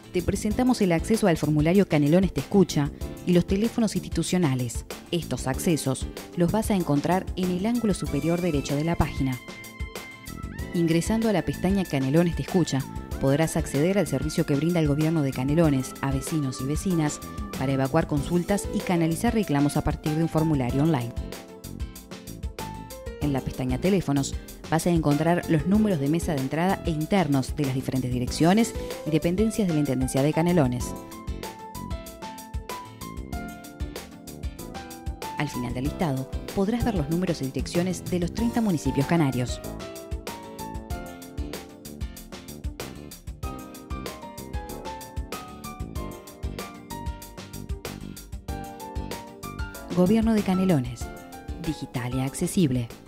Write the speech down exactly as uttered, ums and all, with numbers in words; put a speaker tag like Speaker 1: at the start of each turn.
Speaker 1: te presentamos el acceso al formulario Canelones Te Escucha y los teléfonos institucionales. Estos accesos los vas a encontrar en el ángulo superior derecho de la página. Ingresando a la pestaña Canelones Te Escucha, podrás acceder al servicio que brinda el gobierno de Canelones a vecinos y vecinas para evacuar consultas y canalizar reclamos a partir de un formulario online. En la pestaña Teléfonos vas a encontrar los números de mesa de entrada e internos de las diferentes direcciones y dependencias de la Intendencia de Canelones. Al final del listado podrás ver los números y direcciones de los treinta municipios canarios. Gobierno de Canelones. Digital y accesible.